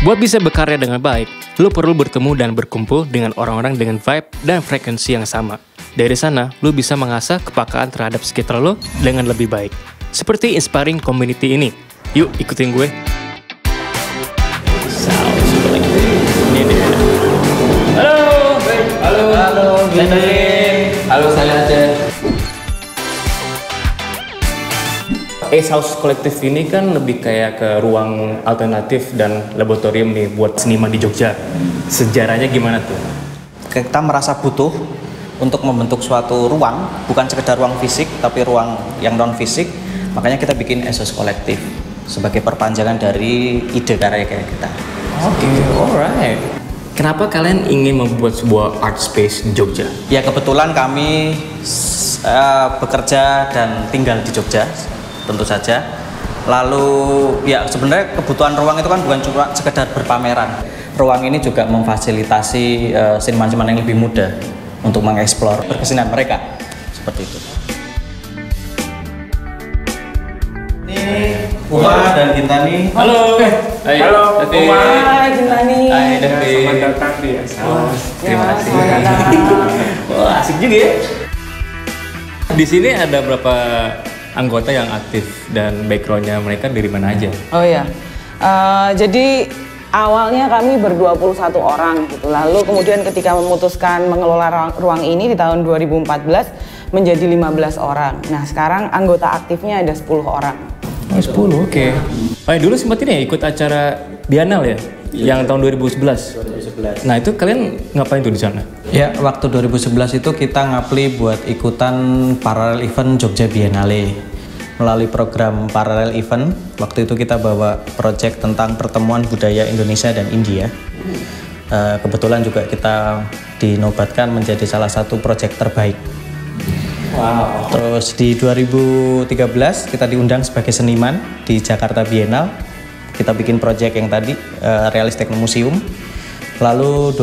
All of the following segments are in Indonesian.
Buat bisa berkarya dengan baik, lo perlu bertemu dan berkumpul dengan orang-orang dengan vibe dan frekuensi yang sama. Dari sana, lo bisa mengasah kepekaan terhadap sekitar lo dengan lebih baik. Seperti inspiring community ini. Yuk, ikutin gue. Ini dia. Halo. Halo, saya Aceh. Ace House Collective ini kan lebih kayak ke ruang alternatif dan laboratorium nih buat seniman di Jogja. Sejarahnya gimana tuh? Kita merasa butuh untuk membentuk suatu ruang, bukan sekedar ruang fisik, tapi ruang yang non fisik. Makanya kita bikin Ace House Collective sebagai perpanjangan dari ide karya kita. Oke, alright. Kenapa kalian ingin membuat sebuah art space di Jogja? Ya kebetulan kami bekerja dan tinggal di Jogja. Tentu saja. Lalu ya sebenarnya kebutuhan ruang itu kan bukan cuma sekedar berpameran. Ruang ini juga memfasilitasi seniman-seniman yang lebih muda untuk mengeksplor berkesenian mereka. Seperti itu. Ini Uma dan Gintani. Halo. Hai. Halo, Uma. Hai, Gintani. Hai, Devi. Selamat datang di Ace House. Terima kasih. Selamat datang. Wah, asik juga ya. Di sini ada berapa anggota yang aktif dan backgroundnya mereka dari mana aja? Oh iya, jadi awalnya kami ber-21 orang gitu. Lalu kemudian ketika memutuskan mengelola ruang ini di tahun 2014 menjadi 15 orang. Nah sekarang anggota aktifnya ada 10 orang. Oh, 10, oke. Oh, dulu sempat ini ya, ikut acara Biennale ya? Yang tahun 2011. Nah itu kalian ngapain tuh di sana? Ya, waktu 2011 itu kita ngapli buat ikutan paralel event Jogja Biennale. Melalui program paralel event, waktu itu kita bawa project tentang pertemuan budaya Indonesia dan India. Kebetulan juga kita dinobatkan menjadi salah satu project terbaik. Wow. Terus di 2013 kita diundang sebagai seniman di Jakarta Biennale. Kita bikin project yang tadi, Realis Techno Museum. Lalu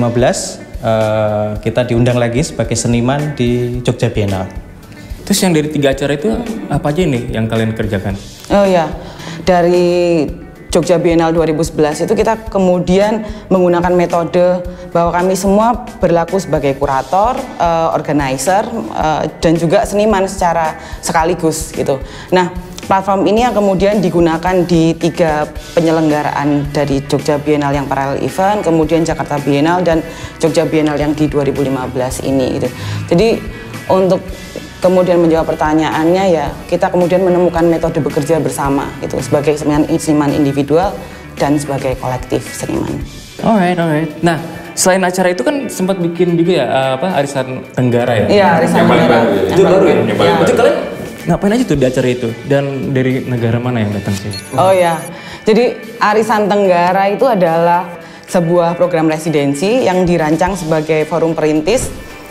2015 kita diundang lagi sebagai seniman di Jogja Biennale. Terus yang dari 3 acara itu apa aja nih yang kalian kerjakan? Oh ya, dari Jogja Biennale 2011 itu kita kemudian menggunakan metode bahwa kami semua berlaku sebagai kurator, organizer, dan juga seniman secara sekaligus gitu. Nah, platform ini yang kemudian digunakan di 3 penyelenggaraan dari Jogja Biennale yang parallel event, kemudian Jakarta Biennale dan Jogja Biennale yang di 2015 ini gitu. Jadi untuk kemudian menjawab pertanyaannya ya kita kemudian menemukan metode bekerja bersama gitu sebagai seniman individual dan sebagai kolektif seniman. Alright. Nah, selain acara itu kan sempat bikin juga ya Arisan Tenggara ya? Iya, Arisan Yang paling Tenggara. baru ya? Itu baru ya? Yang Itu kalian ngapain aja tuh di acara itu? Dan dari negara mana yang datang sih? Oh ya, jadi Arisan Tenggara itu adalah sebuah program residensi yang dirancang sebagai forum perintis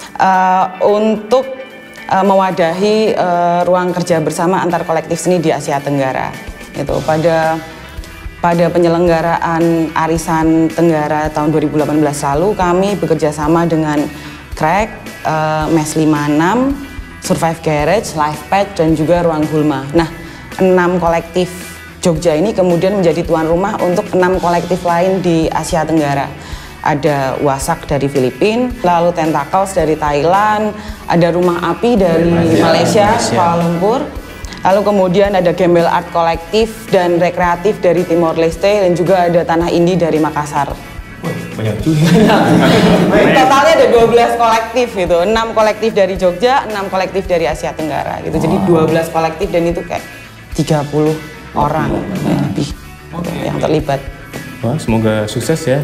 untuk mewadahi ruang kerja bersama antar kolektif seni di Asia Tenggara. Itu pada penyelenggaraan Arisan Tenggara tahun 2018 lalu kami bekerja sama dengan Crack, Mes 56, Survive Garage, Live Pad, dan juga Ruang Gulma. Nah, 6 kolektif Jogja ini kemudian menjadi tuan rumah untuk 6 kolektif lain di Asia Tenggara. Ada Wasak dari Filipina, lalu Tentacles dari Thailand, ada Rumah Api dari Malaysia, Kuala Lumpur. Lalu kemudian ada Gembel Art Kolektif dan Rekreatif dari Timor Leste dan juga ada Tanah Indie dari Makassar. Banyak juga. Totalnya ada 12 kolektif gitu, 6 kolektif dari Jogja, 6 kolektif dari Asia Tenggara gitu. Jadi 12 kolektif dan itu kayak 30 orang lebih yang terlibat. Wah, semoga sukses ya.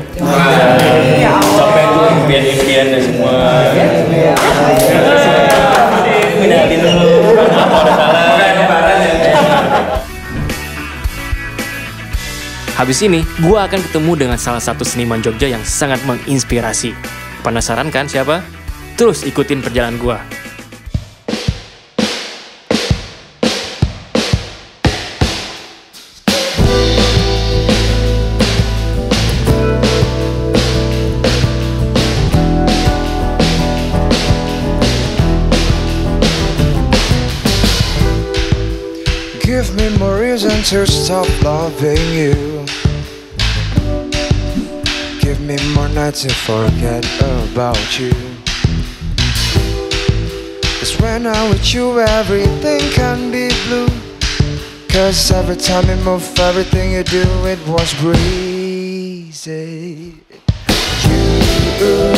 Sampai tuh impian-impiannya semua. Menyatin dulu. Apa ada salah? Habis ini, gua akan ketemu dengan salah satu seniman Jogja yang sangat menginspirasi. Penasaran kan siapa? Terus ikutin perjalanan gua. Give me more reason to stop loving you. me more nights to forget about you. 'Cause when I'm with you everything can be blue. 'Cause every time you move, everything you do, it was breezy. You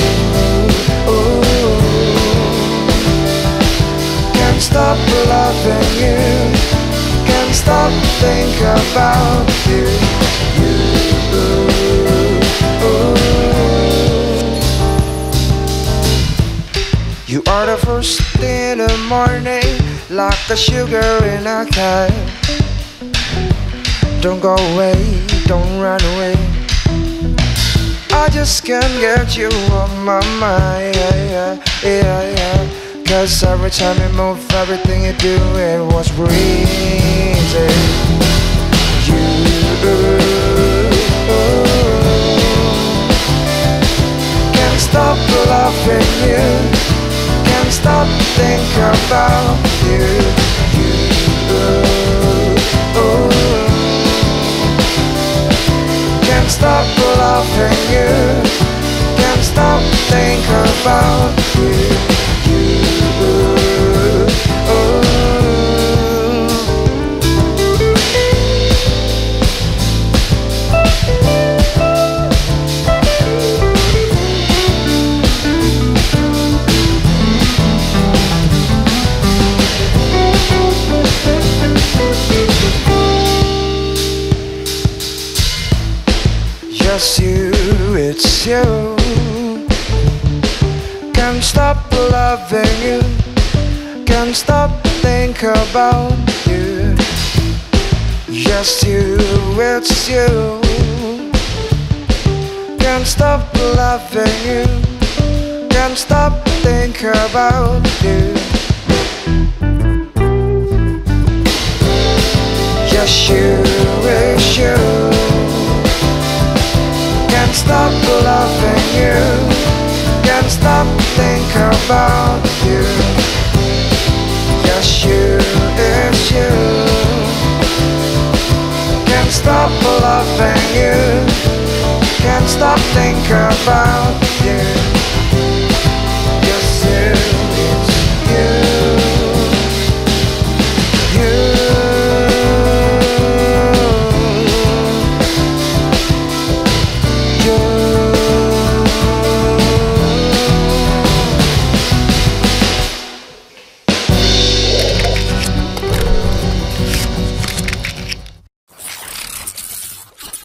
can't stop loving you, can't stop think about you. You are the first thing in the morning, like the sugar in a cup. Don't go away, don't run away. I just can't get you off my mind, yeah. 'Cause every time you move, everything you do, it was breezy. You can't stop loving you, can't stop think about you. Can't stop loving you, can't stop think about you. Just you, it's you. Can't stop loving you, can't stop think about you. Just you, it's you. Can't stop loving you, can't stop think about you. Just you, it's you. Can't stop loving you, can't stop think about you. Just you, it's you. Can't stop loving you, can't stop think about you.